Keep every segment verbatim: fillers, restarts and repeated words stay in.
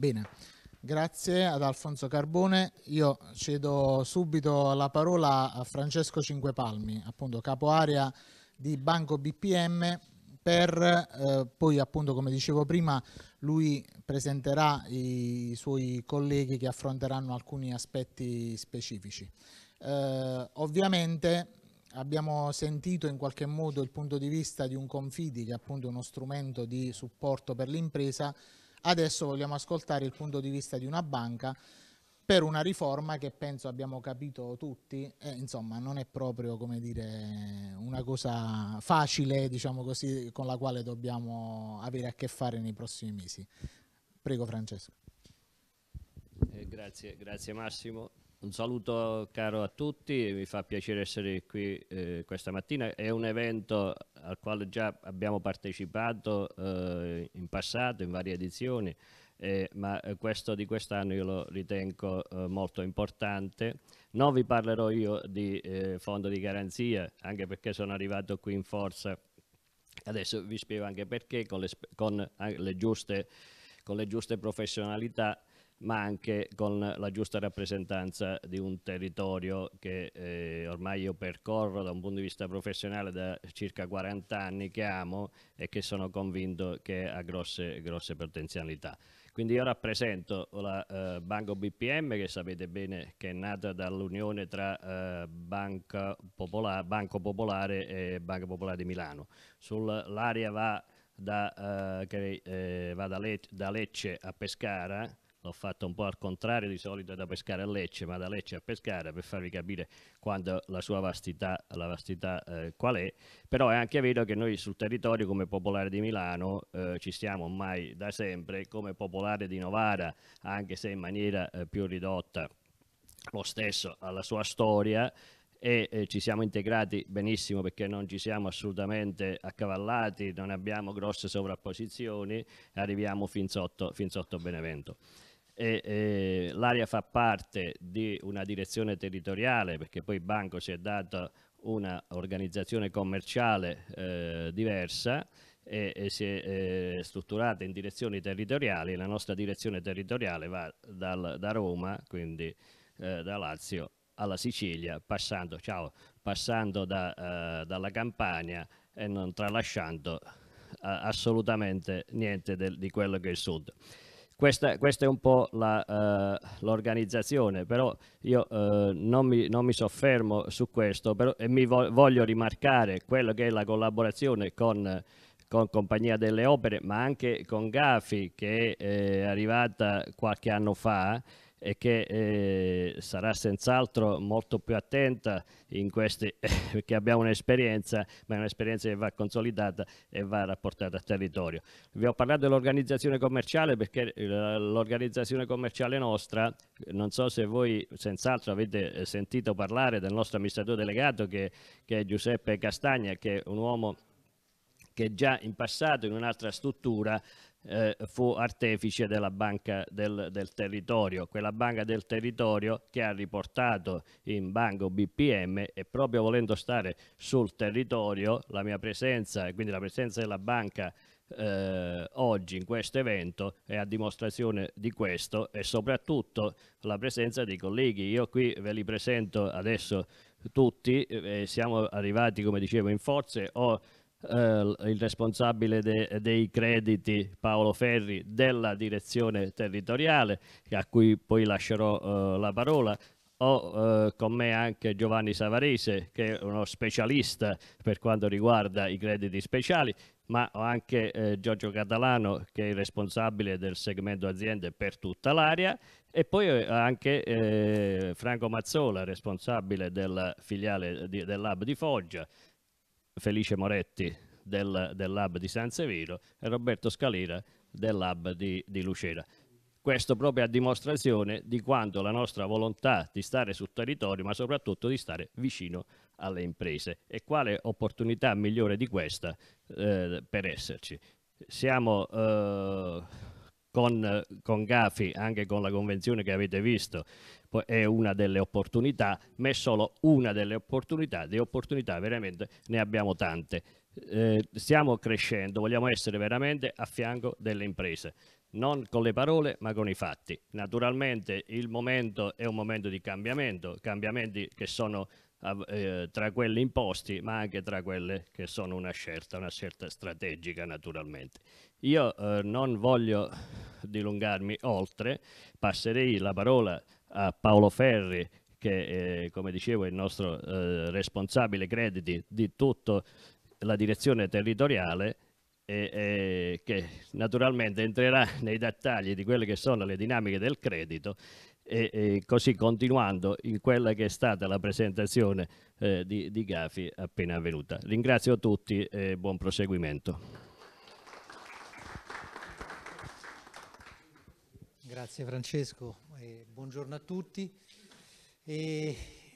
Bene, grazie ad Alfonso Carbone. Io cedo subito la parola a Francesco Cinquepalmi, appunto capo area di Banco B P M, per eh, poi appunto, come dicevo prima, lui presenterà i suoi colleghi che affronteranno alcuni aspetti specifici. Eh, ovviamente abbiamo sentito in qualche modo il punto di vista di un Confidi, che è appunto uno strumento di supporto per l'impresa. Adesso vogliamo ascoltare il punto di vista di una banca per una riforma che penso abbiamo capito tutti, e insomma non è proprio, come dire, una cosa facile, diciamo così, con la quale dobbiamo avere a che fare nei prossimi mesi. Prego Francesco. Eh, grazie, grazie Massimo. Un saluto caro a tutti, mi fa piacere essere qui eh, questa mattina. È un evento al quale già abbiamo partecipato eh, in passato, in varie edizioni, eh, ma questo di quest'anno io lo ritengo eh, molto importante. Non vi parlerò io di eh, fondo di garanzia, anche perché sono arrivato qui in forza. Adesso vi spiego anche perché, con le, con le, giuste, con le giuste professionalità, ma anche con la giusta rappresentanza di un territorio che eh, ormai io percorro da un punto di vista professionale da circa quaranta anni, che amo e che sono convinto che ha grosse, grosse potenzialità. Quindi io rappresento la eh, Banco B P M, che sapete bene che è nata dall'unione tra eh, Banca Popola- Banco Popolare e Banca Popolare di Milano. L'area va, da, eh, che, eh, va da, Le da Lecce a Pescara. L'ho fatto un po' al contrario, di solito da Pescara a Lecce, ma da Lecce a Pescara, per farvi capire quando la sua vastità, la vastità eh, qual è. Però è anche vero che noi sul territorio come Popolare di Milano eh, ci stiamo ormai da sempre, come Popolare di Novara, anche se in maniera eh, più ridotta, lo stesso alla sua storia, e eh, ci siamo integrati benissimo perché non ci siamo assolutamente accavallati, non abbiamo grosse sovrapposizioni, arriviamo fin sotto, fin sotto Benevento. E, eh, l'area fa parte di una direzione territoriale, perché poi il banco si è dato una organizzazione commerciale eh, diversa e, e si è eh, strutturata in direzioni territoriali. La nostra direzione territoriale va dal, da Roma, quindi eh, da Lazio, alla Sicilia, passando, ciao, passando da, eh, dalla Campania e non tralasciando eh, assolutamente niente del, di quello che è il sud. Questa, questa è un po' l'organizzazione, però io eh, non, mi, non mi soffermo su questo, però, e mi vo voglio rimarcare quello che è la collaborazione con, con Compagnia delle Opere, ma anche con Gafi, che è eh, arrivata qualche anno fa e che eh, sarà senz'altro molto più attenta in questi, perché abbiamo un'esperienza, ma è un'esperienza che va consolidata e va rapportata al territorio. Vi ho parlato dell'organizzazione commerciale perché l'organizzazione commerciale nostra, non so se voi senz'altro avete sentito parlare del nostro amministratore delegato che, che è Giuseppe Castagna, che è un uomo che già in passato in un'altra struttura eh, fu artefice della banca del, del territorio, quella banca del territorio che ha riportato in Banco B P M, e proprio volendo stare sul territorio, la mia presenza e quindi la presenza della banca eh, oggi in questo evento è a dimostrazione di questo, e soprattutto la presenza dei colleghi. Io qui ve li presento adesso tutti, eh, siamo arrivati, come dicevo, in forze. Ho Uh, il responsabile de dei crediti Paolo Ferri della direzione territoriale, a cui poi lascerò uh, la parola. Ho uh, con me anche Giovanni Savarese, che è uno specialista per quanto riguarda i crediti speciali, ma ho anche eh, Giorgio Catalano, che è il responsabile del segmento aziende per tutta l'area, e poi anche eh, Franco Mazzola, responsabile della filiale di, del Lab di Foggia, Felice Moretti del, del Lab di San Severo e Roberto Scalera del Lab di, di Lucera. Questo proprio a dimostrazione di quanto la nostra volontà di stare sul territorio, ma soprattutto di stare vicino alle imprese. E quale opportunità migliore di questa eh, per esserci. Siamo eh, con, con Gafi, anche con la convenzione che avete visto, è una delle opportunità, ma è solo una delle opportunità. Di opportunità veramente ne abbiamo tante. Eh, stiamo crescendo, vogliamo essere veramente a fianco delle imprese. non con le parole ma con i fatti. Naturalmente il momento è un momento di cambiamento, cambiamenti che sono eh, tra quelli imposti ma anche tra quelle che sono una scelta, una scelta strategica naturalmente. Io eh, non voglio dilungarmi oltre, passerei la parola a Paolo Ferri che eh, come dicevo è il nostro eh, responsabile crediti di tutta la direzione territoriale e, e che naturalmente entrerà nei dettagli di quelle che sono le dinamiche del credito e, e così continuando in quella che è stata la presentazione eh, di, di Gafi appena avvenuta. Ringrazio tutti e buon proseguimento. Grazie Francesco, e buongiorno a tutti. E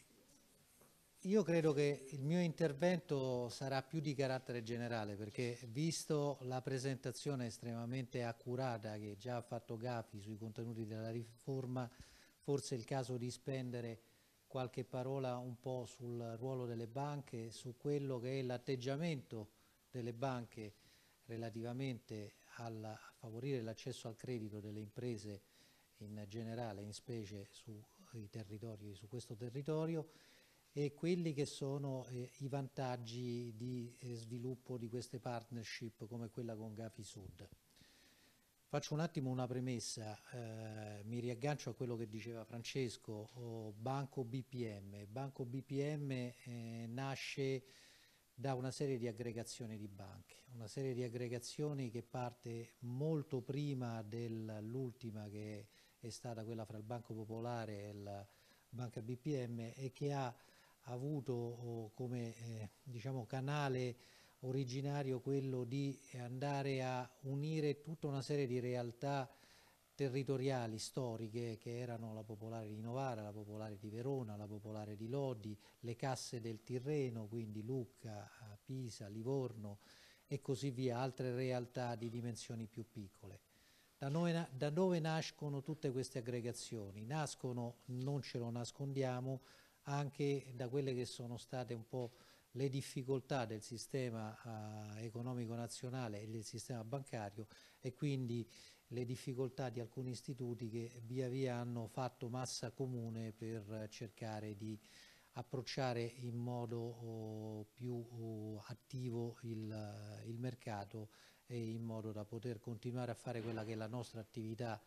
io credo che il mio intervento sarà più di carattere generale, perché visto la presentazione estremamente accurata che già ha fatto Gafi sui contenuti della riforma, forse è il caso di spendere qualche parola un po' sul ruolo delle banche, su quello che è l'atteggiamento delle banche relativamente al, a favorire l'accesso al credito delle imprese in generale, in specie sui territori, su questo territorio, e quelli che sono eh, i vantaggi di eh, sviluppo di queste partnership come quella con Gafi Sud. Faccio un attimo una premessa, eh, mi riaggancio a quello che diceva Francesco, oh, Banco B P M. Banco B P M eh, nasce da una serie di aggregazioni di banche, una serie di aggregazioni che parte molto prima dell'ultima che è stata quella fra il Banco Popolare e la Banca B P M e che ha avuto oh, come eh, diciamo canale originario quello di andare a unire tutta una serie di realtà territoriali storiche che erano la Popolare di Novara, la Popolare di Verona, la Popolare di Lodi, le casse del Tirreno, quindi Lucca, Pisa, Livorno e così via, altre realtà di dimensioni più piccole. Da, noi, da dove nascono tutte queste aggregazioni? Nascono, non ce lo nascondiamo, anche da quelle che sono state un po' le difficoltà del sistema eh, economico nazionale e del sistema bancario e quindi le difficoltà di alcuni istituti che via via hanno fatto massa comune per cercare di approcciare in modo oh, più oh, attivo il, il mercato e in modo da poter continuare a fare quella che è la nostra attività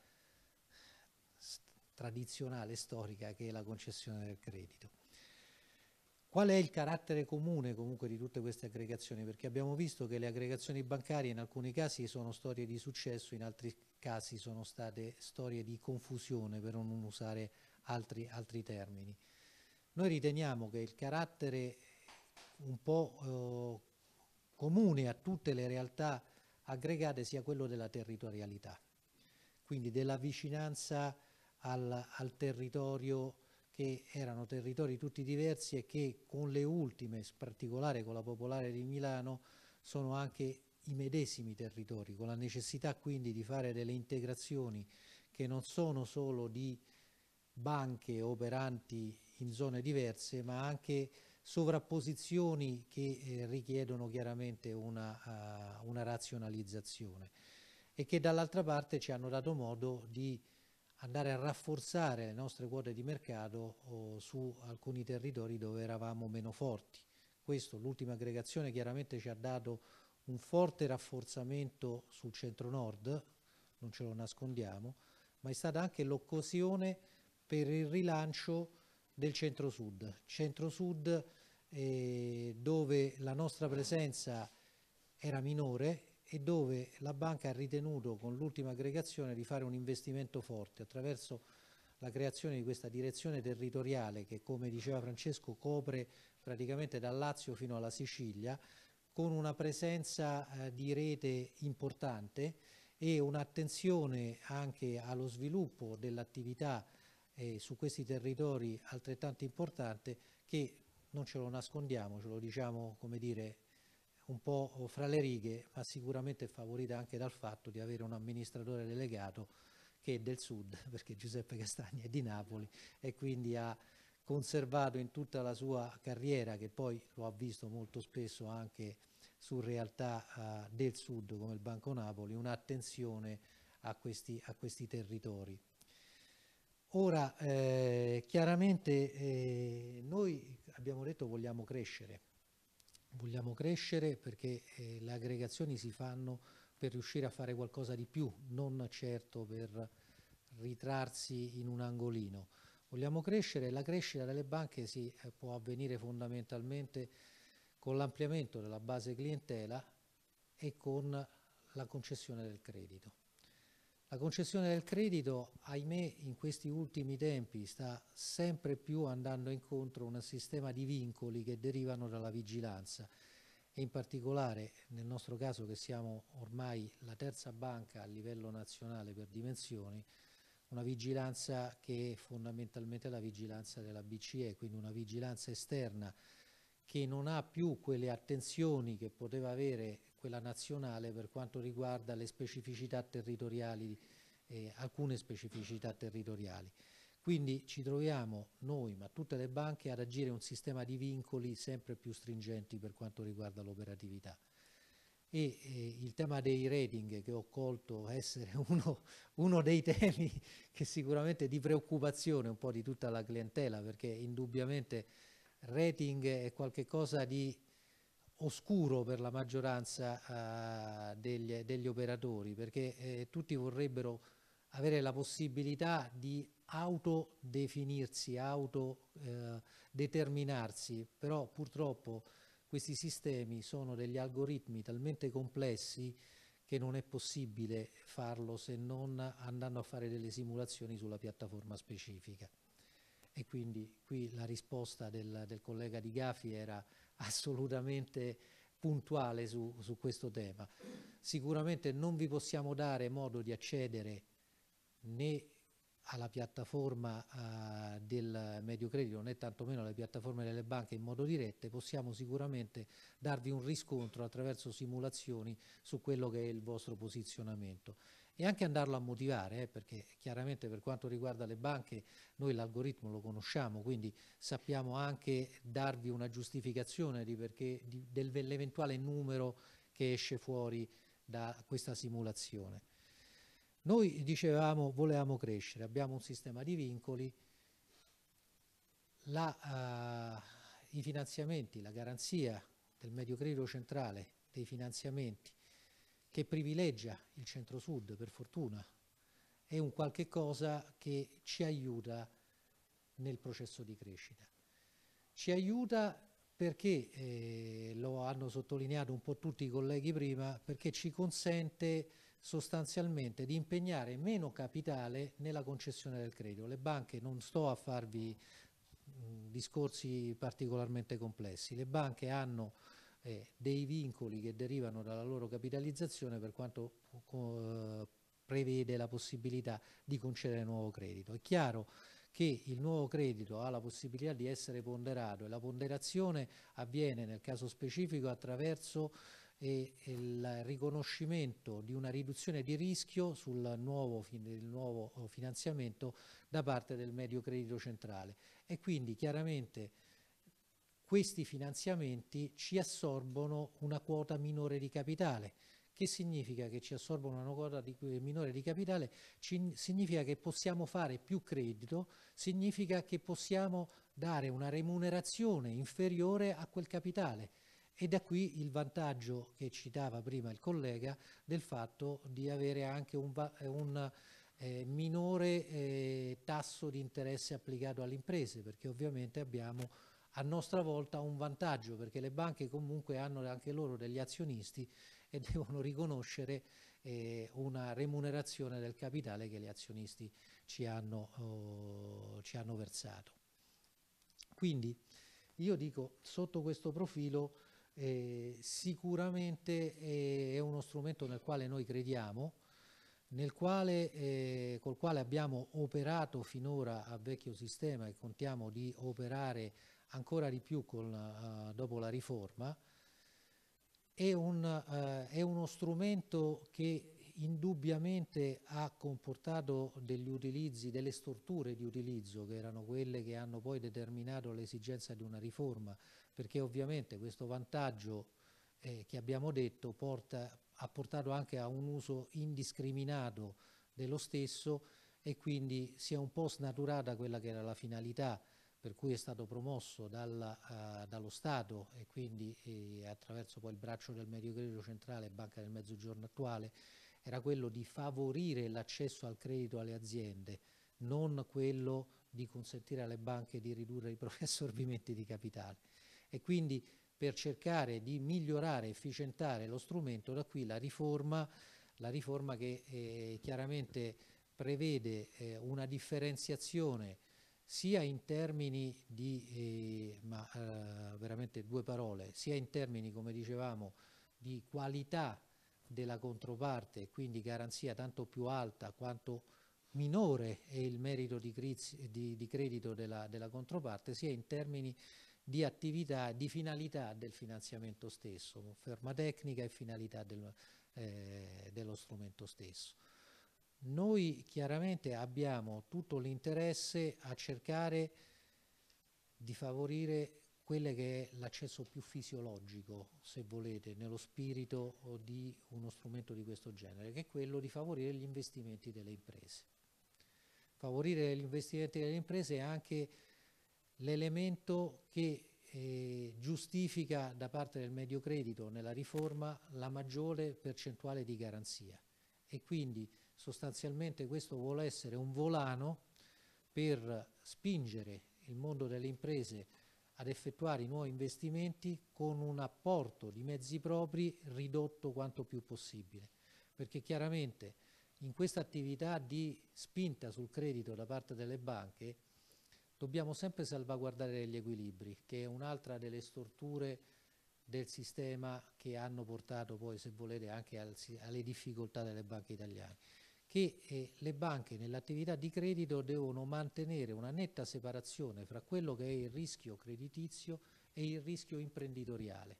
tradizionale, storica, che è la concessione del credito. Qual è il carattere comune comunque di tutte queste aggregazioni? Perché abbiamo visto che le aggregazioni bancarie in alcuni casi sono storie di successo, in altri casi sono state storie di confusione, per non usare altri, altri termini. Noi riteniamo che il carattere un po' eh, comune a tutte le realtà aggregate sia quello della territorialità, quindi della vicinanza al, al territorio, che erano territori tutti diversi e che con le ultime, in particolare con la Popolare di Milano, sono anche i medesimi territori, con la necessità quindi di fare delle integrazioni che non sono solo di banche operanti in zone diverse, ma anche sovrapposizioni che eh, richiedono chiaramente una, uh, una razionalizzazione e che dall'altra parte ci hanno dato modo di andare a rafforzare le nostre quote di mercato oh, su alcuni territori dove eravamo meno forti. Questo, l'ultima aggregazione chiaramente ci ha dato un forte rafforzamento sul centro-nord, non ce lo nascondiamo, ma è stata anche l'occasione per il rilancio del centro-sud. Centro-sud eh, dove la nostra presenza era minore e dove la banca ha ritenuto con l'ultima aggregazione di fare un investimento forte attraverso la creazione di questa direzione territoriale che, come diceva Francesco, copre praticamente dal Lazio fino alla Sicilia, con una presenza eh, di rete importante e un'attenzione anche allo sviluppo dell'attività eh, su questi territori altrettanto importante che, non ce lo nascondiamo, ce lo diciamo come dire un po' fra le righe, ma sicuramente è favorita anche dal fatto di avere un amministratore delegato che è del sud, perché Giuseppe Castagna è di Napoli e quindi ha conservato in tutta la sua carriera, che poi lo ha visto molto spesso anche su realtà uh, del sud come il Banco Napoli, un'attenzione a questi, a questi territori. Ora, eh, chiaramente eh, noi abbiamo detto vogliamo crescere, vogliamo crescere perché eh, le aggregazioni si fanno per riuscire a fare qualcosa di più, non certo per ritrarsi in un angolino. Vogliamo crescere, la crescita delle banche si eh, può avvenire fondamentalmente con l'ampliamento della base clientela e con la concessione del credito. La concessione del credito, ahimè, in questi ultimi tempi sta sempre più andando incontro a un sistema di vincoli che derivano dalla vigilanza e in particolare nel nostro caso, che siamo ormai la terza banca a livello nazionale per dimensioni, una vigilanza che è fondamentalmente la vigilanza della B C E, quindi una vigilanza esterna che non ha più quelle attenzioni che poteva avere quella nazionale per quanto riguarda le specificità territoriali, eh, alcune specificità territoriali. Quindi ci troviamo noi, ma tutte le banche, ad agire un sistema di vincoli sempre più stringenti per quanto riguarda l'operatività. E eh, il tema dei rating, che ho colto essere uno, uno dei temi che sicuramente è di preoccupazione un po' di tutta la clientela, perché indubbiamente rating è qualcosa di oscuro per la maggioranza uh, degli, degli operatori, perché eh, tutti vorrebbero avere la possibilità di autodefinirsi, autodeterminarsi, eh, però purtroppo questi sistemi sono degli algoritmi talmente complessi che non è possibile farlo se non andando a fare delle simulazioni sulla piattaforma specifica. E quindi qui la risposta del, del collega Di Gafi era assolutamente puntuale su, su questo tema. Sicuramente non vi possiamo dare modo di accedere né alla piattaforma uh, del medio credito né tantomeno alle piattaforme delle banche in modo diretto. Possiamo sicuramente darvi un riscontro attraverso simulazioni su quello che è il vostro posizionamento e anche andarlo a motivare, eh, perché chiaramente per quanto riguarda le banche noi l'algoritmo lo conosciamo, quindi sappiamo anche darvi una giustificazione di perché, di, dell'eventuale numero che esce fuori da questa simulazione. Noi dicevamo volevamo crescere, abbiamo un sistema di vincoli, la, uh, i finanziamenti, la garanzia del medio credito centrale dei finanziamenti che privilegia il centro-sud, per fortuna, è un qualche cosa che ci aiuta nel processo di crescita. Ci aiuta perché, eh, lo hanno sottolineato un po' tutti i colleghi prima, perché ci consente sostanzialmente di impegnare meno capitale nella concessione del credito. Le banche, non sto a farvi mh, discorsi particolarmente complessi, le banche hanno eh, dei vincoli che derivano dalla loro capitalizzazione per quanto eh, prevede la possibilità di concedere nuovo credito. È chiaro che il nuovo credito ha la possibilità di essere ponderato e la ponderazione avviene nel caso specifico attraverso e il riconoscimento di una riduzione di rischio sul nuovo, il nuovo finanziamento da parte del medio credito centrale e quindi chiaramente questi finanziamenti ci assorbono una quota minore di capitale. Che significa che ci assorbono una quota di, minore di capitale? Ci, significa che possiamo fare più credito, significa che possiamo dare una remunerazione inferiore a quel capitale. E da qui il vantaggio che citava prima il collega del fatto di avere anche un, un eh, minore eh, tasso di interesse applicato alle imprese, perché ovviamente abbiamo a nostra volta un vantaggio, perché le banche comunque hanno anche loro degli azionisti e devono riconoscere eh, una remunerazione del capitale che gli azionisti ci hanno, oh, ci hanno versato. Quindi io dico, sotto questo profilo, Eh, sicuramente eh, è uno strumento nel quale noi crediamo, nel quale, eh, col quale abbiamo operato finora a vecchio sistema e contiamo di operare ancora di più con, uh, dopo la riforma. È, un, uh, è uno strumento che indubbiamente ha comportato degli utilizzi, delle storture di utilizzo che erano quelle che hanno poi determinato l'esigenza di una riforma, perché ovviamente questo vantaggio eh, che abbiamo detto porta ha portato anche a un uso indiscriminato dello stesso, e quindi si è un po' snaturata quella che era la finalità per cui è stato promosso dal, uh, dallo Stato, e quindi eh, attraverso poi il braccio del Medio Credito Centrale, Banca del Mezzogiorno attuale, era quello di favorire l'accesso al credito alle aziende, non quello di consentire alle banche di ridurre i propri assorbimenti di capitale. E quindi, per cercare di migliorare e efficientare lo strumento, da qui la riforma, la riforma che eh, chiaramente prevede eh, una differenziazione sia in termini di, eh, ma eh, veramente due parole, sia in termini, come dicevamo, di qualità della controparte, quindi garanzia tanto più alta quanto minore è il merito di, di, di credito della, della controparte, sia in termini di attività, di finalità del finanziamento stesso, ferma tecnica e finalità del, eh, dello strumento stesso. Noi chiaramente abbiamo tutto l'interesse a cercare di favorire quello che è l'accesso più fisiologico, se volete, nello spirito di uno strumento di questo genere, che è quello di favorire gli investimenti delle imprese. Favorire gli investimenti delle imprese è anche l'elemento che eh, giustifica da parte del Mediocredito nella riforma la maggiore percentuale di garanzia, e quindi sostanzialmente questo vuole essere un volano per spingere il mondo delle imprese ad effettuare i nuovi investimenti con un apporto di mezzi propri ridotto quanto più possibile, perché chiaramente in questa attività di spinta sul credito da parte delle banche dobbiamo sempre salvaguardare gli equilibri, che è un'altra delle storture del sistema che hanno portato poi, se volete, anche al, alle difficoltà delle banche italiane, che eh, le banche nell'attività di credito devono mantenere una netta separazione fra quello che è il rischio creditizio e il rischio imprenditoriale.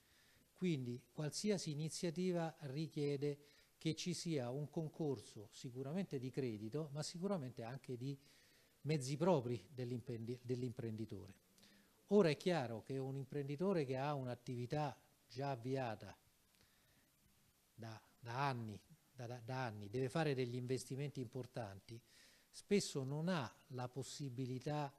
Quindi qualsiasi iniziativa richiede che ci sia un concorso sicuramente di credito, ma sicuramente anche di mezzi propri dell'imprenditore. Ora è chiaro che un imprenditore che ha un'attività già avviata da, da, anni, da, da anni, deve fare degli investimenti importanti, spesso non ha la possibilità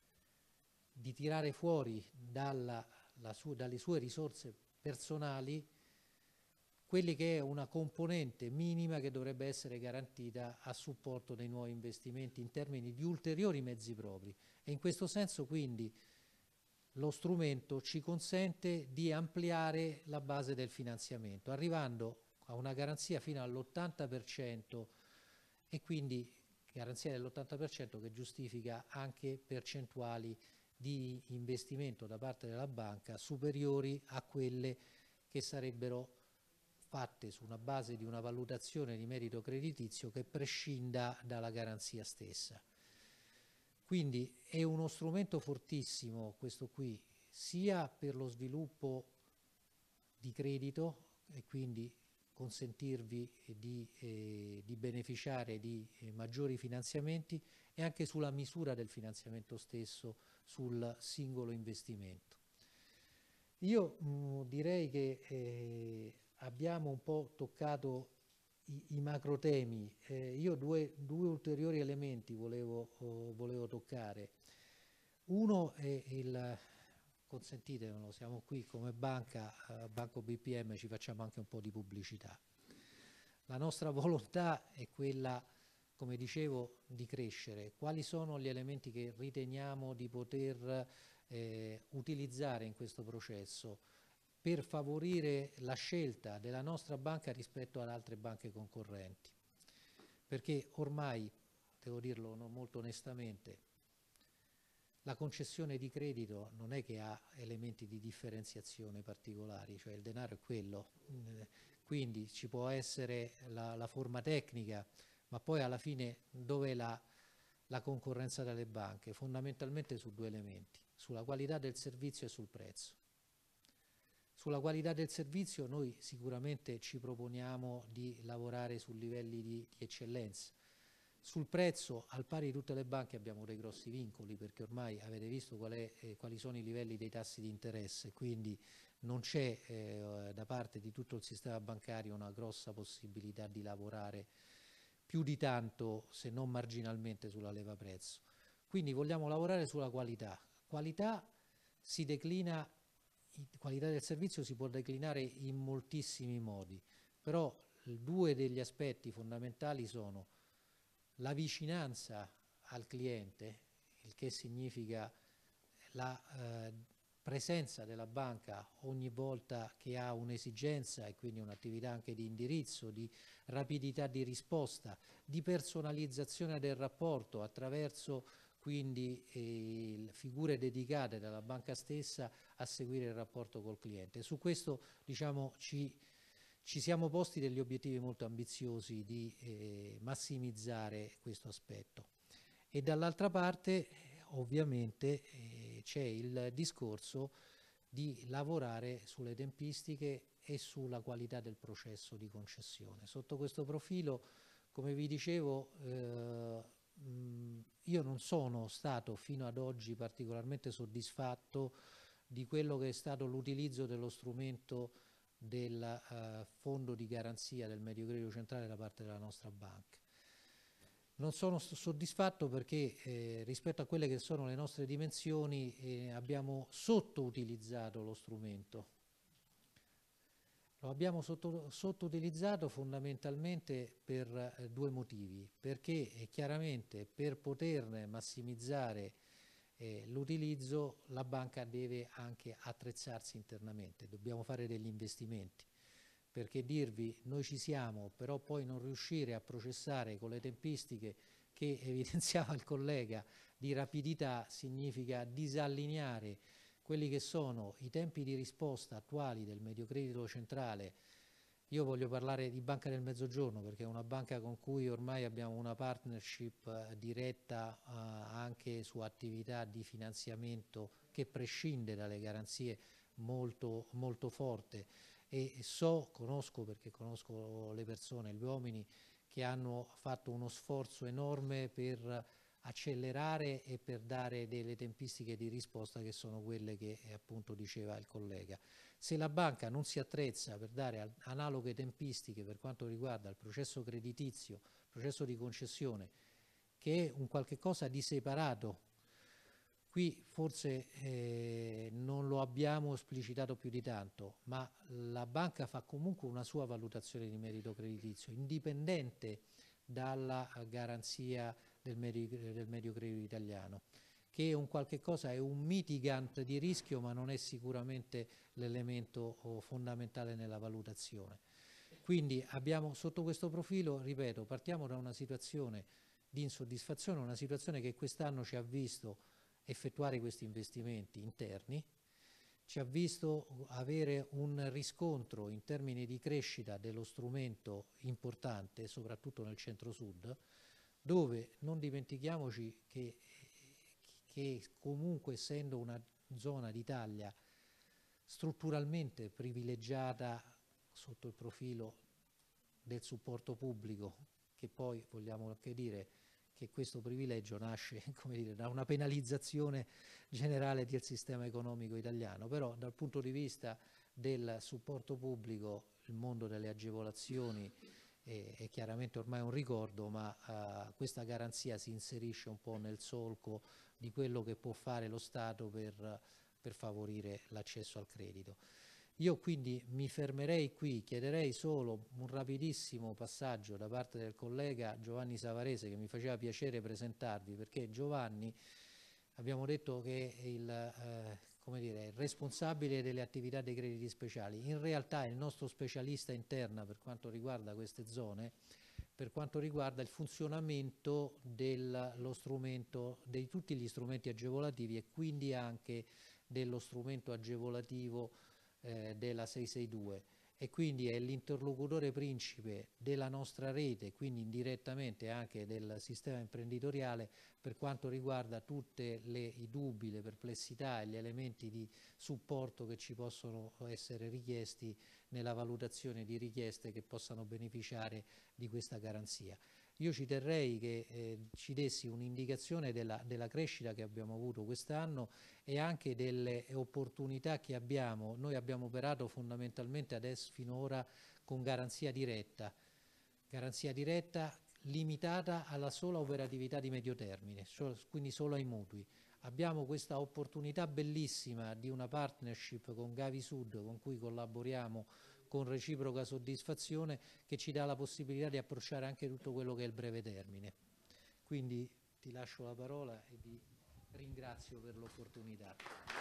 di tirare fuori dalla, la su, dalle sue risorse personali quelli che è una componente minima che dovrebbe essere garantita a supporto dei nuovi investimenti in termini di ulteriori mezzi propri. E in questo senso quindi lo strumento ci consente di ampliare la base del finanziamento, arrivando a una garanzia fino all'ottanta per cento, e quindi garanzia dell'ottanta per cento che giustifica anche percentuali di investimento da parte della banca superiori a quelle che sarebbero fatte su una base di una valutazione di merito creditizio che prescinda dalla garanzia stessa. Quindi è uno strumento fortissimo questo qui, sia per lo sviluppo di credito, e quindi consentirvi di, eh, di beneficiare di eh, maggiori finanziamenti, e anche sulla misura del finanziamento stesso sul singolo investimento. Io mh, direi che eh, abbiamo un po' toccato i, i macro temi. Eh, io due, due ulteriori elementi volevo, oh, volevo toccare. Uno è il, consentitemelo, siamo qui come banca, eh, Banco B P M, ci facciamo anche un po' di pubblicità. La nostra volontà è quella, come dicevo, di crescere. Quali sono gli elementi che riteniamo di poter eh, utilizzare in questo processo per favorire la scelta della nostra banca rispetto ad altre banche concorrenti? Perché ormai, devo dirlo molto onestamente, la concessione di credito non è che ha elementi di differenziazione particolari, cioè il denaro è quello, quindi ci può essere la, la forma tecnica, ma poi alla fine dov'è la, la concorrenza delle banche? Fondamentalmente su due elementi, sulla qualità del servizio e sul prezzo. Sulla qualità del servizio noi sicuramente ci proponiamo di lavorare su livelli di, di eccellenza. Sul prezzo, al pari di tutte le banche, abbiamo dei grossi vincoli, perché ormai avete visto qual è, eh, quali sono i livelli dei tassi di interesse, quindi non c'è eh, da parte di tutto il sistema bancario una grossa possibilità di lavorare più di tanto, se non marginalmente, sulla leva prezzo. Quindi vogliamo lavorare sulla qualità. Qualità si declina, qualità del servizio si può declinare in moltissimi modi, però due degli aspetti fondamentali sono la vicinanza al cliente, il che significa la eh, presenza della banca ogni volta che ha un'esigenza, e quindi un'attività anche di indirizzo, di rapidità di risposta, di personalizzazione del rapporto attraverso quindi eh, figure dedicate dalla banca stessa a seguire il rapporto col cliente. Su questo, diciamo, ci, ci siamo posti degli obiettivi molto ambiziosi di eh, massimizzare questo aspetto. E dall'altra parte ovviamente eh, c'è il discorso di lavorare sulle tempistiche e sulla qualità del processo di concessione. Sotto questo profilo, come vi dicevo, eh, mh, io non sono stato fino ad oggi particolarmente soddisfatto di quello che è stato l'utilizzo dello strumento del eh, fondo di garanzia del Medio Credito Centrale da parte della nostra banca. Non sono soddisfatto perché eh, rispetto a quelle che sono le nostre dimensioni eh, abbiamo sottoutilizzato lo strumento. Lo abbiamo sotto, sottoutilizzato fondamentalmente per eh, due motivi, perché eh, chiaramente per poterne massimizzare eh, l'utilizzo la banca deve anche attrezzarsi internamente, dobbiamo fare degli investimenti. Perché dirvi noi ci siamo, però poi non riuscire a processare con le tempistiche che evidenziava il collega di rapidità significa disallineare quelli che sono i tempi di risposta attuali del Medio Credito Centrale. Io voglio parlare di Banca del Mezzogiorno perché è una banca con cui ormai abbiamo una partnership diretta eh, anche su attività di finanziamento che prescinde dalle garanzie molto, molto forte. E so, conosco perché conosco le persone, gli uomini che hanno fatto uno sforzo enorme per accelerare e per dare delle tempistiche di risposta che sono quelle che eh, appunto diceva il collega. Se la banca non si attrezza per dare analoghe tempistiche per quanto riguarda il processo creditizio, il processo di concessione, che è un qualche cosa di separato, qui forse eh, non lo abbiamo esplicitato più di tanto, ma la banca fa comunque una sua valutazione di merito creditizio, indipendente dalla garanzia del medio, del medio credito italiano, che è un qualche cosa, è un mitigant di rischio, ma non è sicuramente l'elemento oh, fondamentale nella valutazione. Quindi abbiamo sotto questo profilo, ripeto, partiamo da una situazione di insoddisfazione, una situazione che quest'anno ci ha visto effettuare questi investimenti interni, ci ha visto avere un riscontro in termini di crescita dello strumento importante, soprattutto nel centro-sud, dove non dimentichiamoci che, che comunque essendo una zona d'Italia strutturalmente privilegiata sotto il profilo del supporto pubblico, che poi vogliamo anche dire che questo privilegio nasce, come dire, da una penalizzazione generale del sistema economico italiano, però dal punto di vista del supporto pubblico il mondo delle agevolazioni è, è chiaramente ormai un ricordo, ma uh, questa garanzia si inserisce un po' nel solco di quello che può fare lo Stato per, per favorire l'accesso al credito. Io quindi mi fermerei qui, chiederei solo un rapidissimo passaggio da parte del collega Giovanni Savarese, che mi faceva piacere presentarvi, perché Giovanni abbiamo detto che è il, eh, come dire, il responsabile delle attività dei crediti speciali, in realtà è il nostro specialista interna per quanto riguarda queste zone, per quanto riguarda il funzionamento dello strumento, di tutti gli strumenti agevolativi e quindi anche dello strumento agevolativo Eh, della seicentosessantadue, e quindi è l'interlocutore principe della nostra rete, quindi indirettamente anche del sistema imprenditoriale per quanto riguarda tutti i dubbi, le perplessità e gli elementi di supporto che ci possono essere richiesti nella valutazione di richieste che possano beneficiare di questa garanzia. Io ci terrei che eh, ci dessi un'indicazione della, della crescita che abbiamo avuto quest'anno e anche delle opportunità che abbiamo. Noi abbiamo operato fondamentalmente adesso finora con garanzia diretta, garanzia diretta limitata alla sola operatività di medio termine, quindi solo ai mutui. Abbiamo questa opportunità bellissima di una partnership con Gavi Sud, con cui collaboriamo con reciproca soddisfazione, che ci dà la possibilità di approcciare anche tutto quello che è il breve termine. Quindi ti lascio la parola e vi ringrazio per l'opportunità.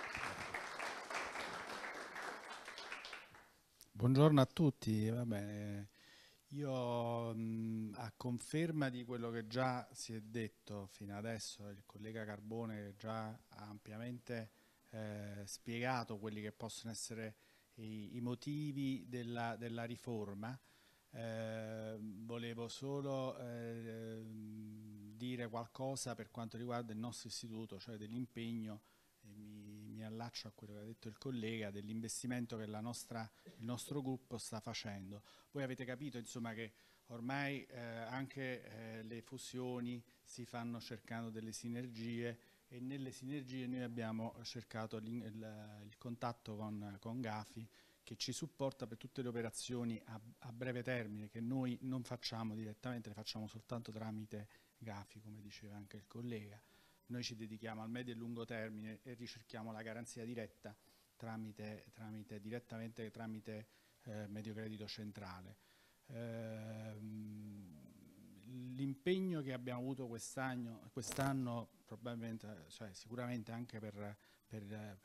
Buongiorno a tutti. Vabbè, io mh, a conferma di quello che già si è detto fino adesso, il collega Carbone già ha ampiamente eh, spiegato quelli che possono essere i, i motivi della, della riforma. Eh, volevo solo eh, dire qualcosa per quanto riguarda il nostro istituto, cioè dell'impegno, e mi, mi allaccio a quello che ha detto il collega, dell'investimento che la nostra, il nostro gruppo sta facendo. Voi avete capito insomma che ormai eh, anche eh, le fusioni si fanno cercando delle sinergie, e nelle sinergie noi abbiamo cercato il, il, il contatto con, con Gafi, che ci supporta per tutte le operazioni a, a breve termine, che noi non facciamo direttamente, le facciamo soltanto tramite Gafi, come diceva anche il collega. Noi ci dedichiamo al medio e lungo termine e ricerchiamo la garanzia diretta tramite, tramite, direttamente tramite eh, Mediocredito Centrale. Ehm, L'impegno che abbiamo avuto quest'anno, quest'anno probabilmente, cioè sicuramente anche per, per,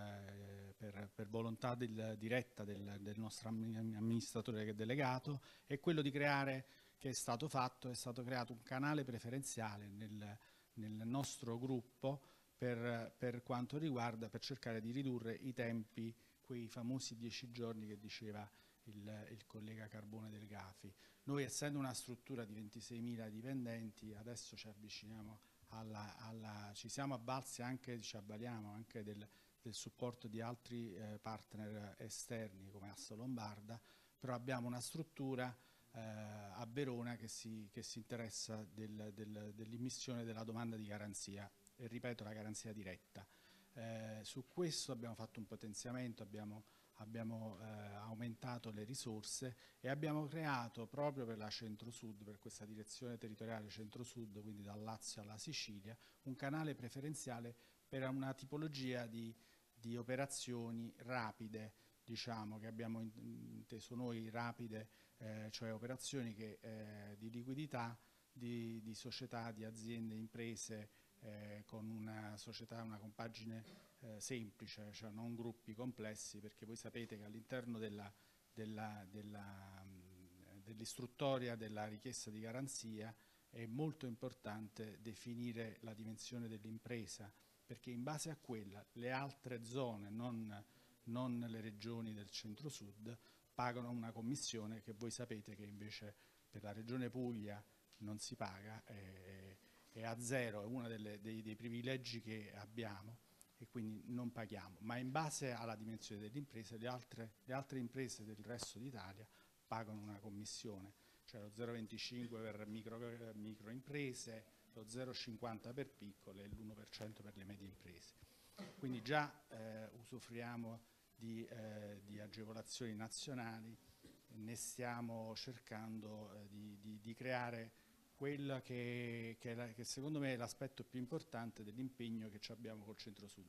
per, per, per volontà del, diretta del, del nostro amministratore delegato, è quello di creare, che è stato fatto, è stato creato un canale preferenziale nel, nel nostro gruppo per, per quanto riguarda, per cercare di ridurre i tempi, quei famosi dieci giorni che diceva il, il collega Carbone del Gafi. Noi, essendo una struttura di ventiseimila dipendenti, adesso ci avviciniamo alla, alla ci siamo avvalsi anche, ci avvaliamo anche del, del supporto di altri eh, partner esterni come Assa Lombarda, però abbiamo una struttura eh, a Verona che si, che si interessa del, del, dell'immissione della domanda di garanzia, e ripeto, la garanzia diretta. Eh, su questo abbiamo fatto un potenziamento, abbiamo abbiamo eh, aumentato le risorse e abbiamo creato proprio per la Centro-Sud, per questa direzione territoriale Centro-Sud, quindi dal Lazio alla Sicilia, un canale preferenziale per una tipologia di, di operazioni rapide, diciamo, che abbiamo inteso noi rapide, eh, cioè operazioni che, eh, di liquidità di, di società, di aziende, imprese, eh, con una società, una compagine Eh, semplice, cioè non gruppi complessi, perché voi sapete che all'interno della, della, della, dell'istruttoria della richiesta di garanzia è molto importante definire la dimensione dell'impresa, perché in base a quella le altre zone, non, non le regioni del centro-sud, pagano una commissione che voi sapete che invece per la regione Puglia non si paga, è, è a zero, è uno delle, dei, dei privilegi che abbiamo, e quindi non paghiamo, ma in base alla dimensione dell'impresa le altre, le altre imprese del resto d'Italia pagano una commissione, cioè lo zero virgola venticinque per micro, micro imprese, lo zero virgola cinquanta per piccole e l'uno per cento per le medie imprese. Quindi già eh, usufruiamo di, eh, di agevolazioni nazionali, ne stiamo cercando eh, di, di, di creare quella che, che, la, che secondo me è l'aspetto più importante dell'impegno che abbiamo col Centro-Sud.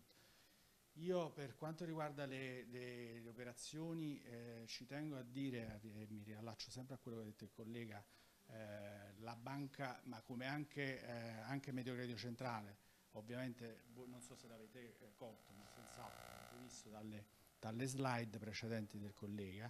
Io, per quanto riguarda le, le, le operazioni, eh, ci tengo a dire, e mi riallaccio sempre a quello che ha detto il collega, eh, la banca, ma come anche, eh, anche Mediocredito Centrale, ovviamente non so se l'avete eh, colto, ma senz'altro avete visto dalle, dalle slide precedenti del collega,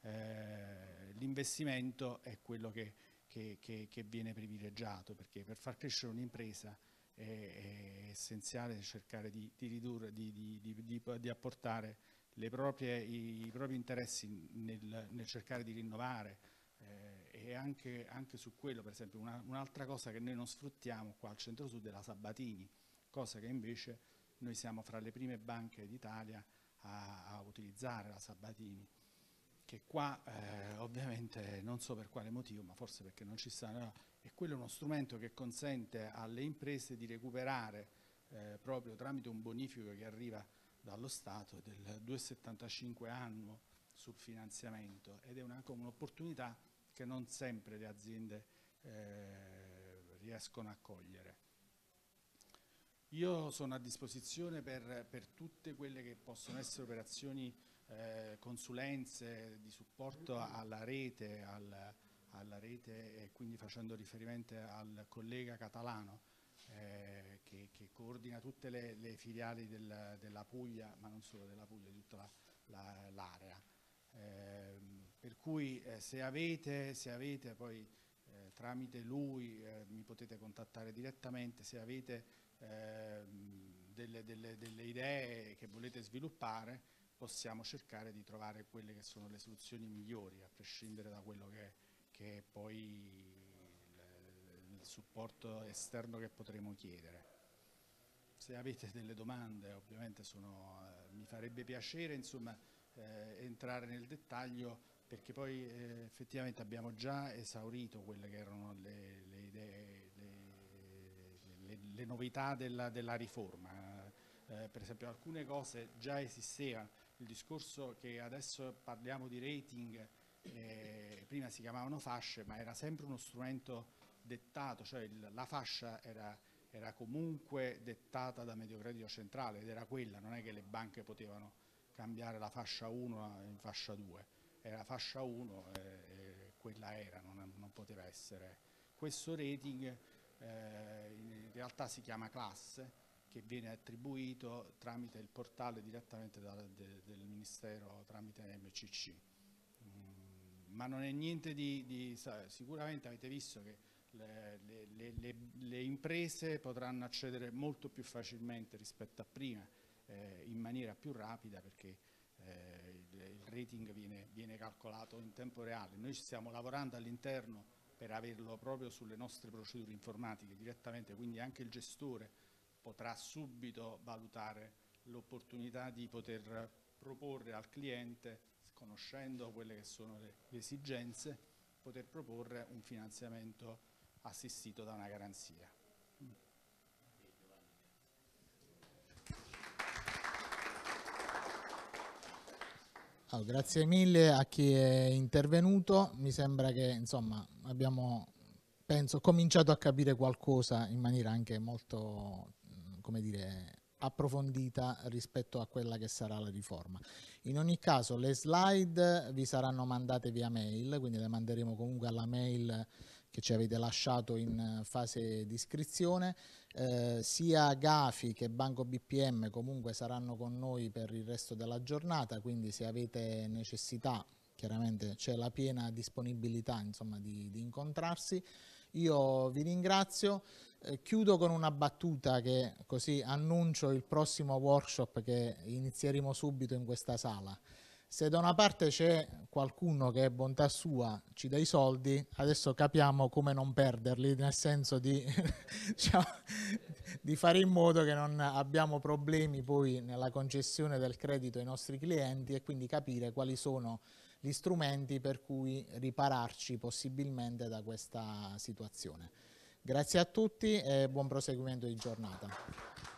eh, l'investimento è quello che Che, che, che viene privilegiato, perché per far crescere un'impresa è, è essenziale cercare di, di ridurre, di, di, di, di apportare le proprie, i, i propri interessi nel, nel cercare di rinnovare, eh, e anche, anche su quello, per esempio, una, un'altra cosa che noi non sfruttiamo qua al Centro-Sud è la Sabatini, cosa che invece noi siamo fra le prime banche d'Italia a, a utilizzare la Sabatini, che qua eh, ovviamente non so per quale motivo, ma forse perché non ci sta, no? E quello è uno strumento che consente alle imprese di recuperare eh, proprio tramite un bonifico che arriva dallo Stato del due virgola settantacinque annuo sul finanziamento, ed è un'opportunità che non sempre le aziende eh, riescono a cogliere. Io sono a disposizione per, per tutte quelle che possono essere operazioni, eh, consulenze di supporto alla rete, al, alla rete e quindi facendo riferimento al collega catalano eh, che, che coordina tutte le, le filiali del, della Puglia, ma non solo della Puglia, di tutta l'area. Eh, per cui eh, se avete, se avete poi eh, tramite lui eh, mi potete contattare direttamente, se avete eh, delle, delle, delle idee che volete sviluppare, possiamo cercare di trovare quelle che sono le soluzioni migliori, a prescindere da quello che, che è poi il, il supporto esterno che potremo chiedere. Se avete delle domande, ovviamente sono, eh, mi farebbe piacere insomma, eh, entrare nel dettaglio, perché poi eh, effettivamente abbiamo già esaurito quelle che erano le, le idee, le, le, le novità della, della riforma. Eh, per esempio alcune cose già esistevano, il discorso che adesso parliamo di rating, eh, prima si chiamavano fasce, ma era sempre uno strumento dettato, cioè il, la fascia era, era comunque dettata da Mediocredito Centrale ed era quella, non è che le banche potevano cambiare la fascia uno in fascia due, era fascia uno e, e quella era, non, non poteva essere. Questo rating eh, in realtà si chiama classe, che viene attribuito tramite il portale direttamente da, de, del Ministero, tramite M C C. Mm, ma non è niente di, di... Sicuramente avete visto che le, le, le, le imprese potranno accedere molto più facilmente rispetto a prima, eh, in maniera più rapida, perché eh, il, il rating viene, viene calcolato in tempo reale. Noi ci stiamo lavorando all'interno per averlo proprio sulle nostre procedure informatiche direttamente, quindi anche il gestore potrà subito valutare l'opportunità di poter proporre al cliente, conoscendo quelle che sono le, le esigenze, poter proporre un finanziamento assistito da una garanzia. Oh, grazie mille a chi è intervenuto. Mi sembra che insomma abbiamo, penso, cominciato a capire qualcosa in maniera anche molto, come dire, approfondita rispetto a quella che sarà la riforma. In ogni caso le slide vi saranno mandate via mail, quindi le manderemo comunque alla mail che ci avete lasciato in fase di iscrizione. Eh, sia Gafi che Banco B P M comunque saranno con noi per il resto della giornata, quindi se avete necessità, chiaramente c'è la piena disponibilità insomma, di, di incontrarsi. Io vi ringrazio, eh, chiudo con una battuta che così annuncio il prossimo workshop che inizieremo subito in questa sala. Se da una parte c'è qualcuno che, bontà sua, ci dà i soldi, adesso capiamo come non perderli, nel senso di, diciamo, di fare in modo che non abbiamo problemi poi nella concessione del credito ai nostri clienti e quindi capire quali sono gli strumenti per cui ripararci possibilmente da questa situazione. Grazie a tutti e buon proseguimento di giornata.